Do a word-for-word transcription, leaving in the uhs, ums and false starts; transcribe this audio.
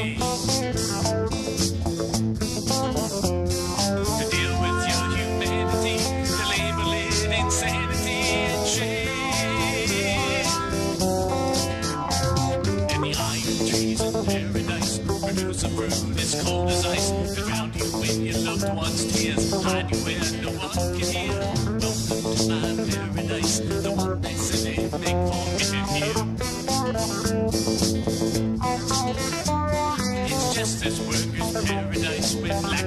humanity. To deal with your humanity, to label it insanity and shame. And the iron trees in paradise produce a fruit as cold as ice to drown you in your loved one's tears, hide you where no one can hear. Welcome to my paradise, the one that's in it, make forgiving you. It's just this workers' paradise with life.